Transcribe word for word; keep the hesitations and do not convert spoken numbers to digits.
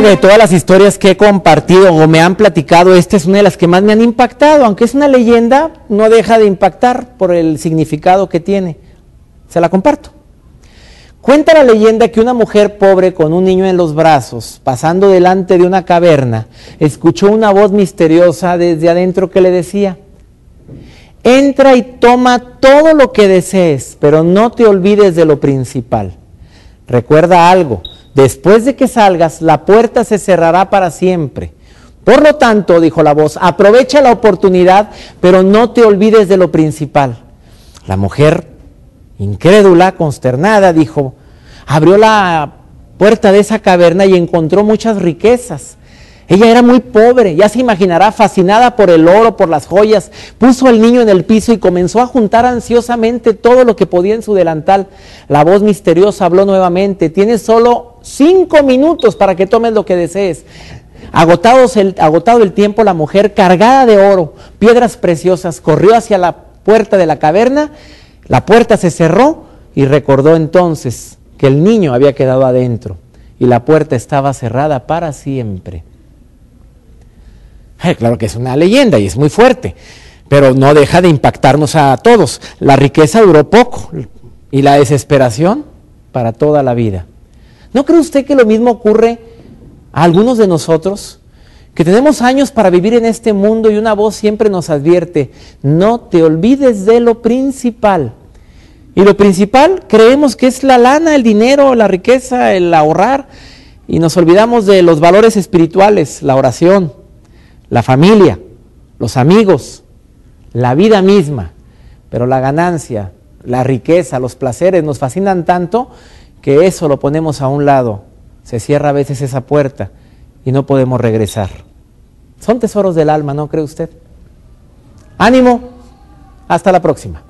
de todas las historias que he compartido o me han platicado, esta es una de las que más me han impactado. Aunque es una leyenda, no deja de impactar por el significado que tiene. Se la comparto. Cuenta la leyenda que una mujer pobre con un niño en los brazos, pasando delante de una caverna, escuchó una voz misteriosa desde adentro que le decía: entra y toma todo lo que desees, pero no te olvides de lo principal. Recuerda algo, después de que salgas, la puerta se cerrará para siempre. Por lo tanto, dijo la voz, aprovecha la oportunidad, pero no te olvides de lo principal. La mujer, incrédula, consternada, dijo, abrió la puerta de esa caverna y encontró muchas riquezas. Ella era muy pobre, ya se imaginará, fascinada por el oro, por las joyas, puso al niño en el piso y comenzó a juntar ansiosamente todo lo que podía en su delantal. La voz misteriosa habló nuevamente, tienes solo cinco minutos para que tomes lo que desees. Agotados el, agotado el tiempo, la mujer, cargada de oro, piedras preciosas, corrió hacia la puerta de la caverna, la puerta se cerró y recordó entonces que el niño había quedado adentro y la puerta estaba cerrada para siempre. Eh, claro que es una leyenda y es muy fuerte, pero no deja de impactarnos a todos. La riqueza duró poco y la desesperación para toda la vida. ¿No cree usted que lo mismo ocurre a algunos de nosotros? Que tenemos años para vivir en este mundo y una voz siempre nos advierte, no te olvides de lo principal. Y lo principal creemos que es la lana, el dinero, la riqueza, el ahorrar, y nos olvidamos de los valores espirituales, la oración, la familia, los amigos, la vida misma. Pero la ganancia, la riqueza, los placeres nos fascinan tanto que eso lo ponemos a un lado. Se cierra a veces esa puerta y no podemos regresar. Son tesoros del alma, ¿no cree usted? Ánimo, hasta la próxima.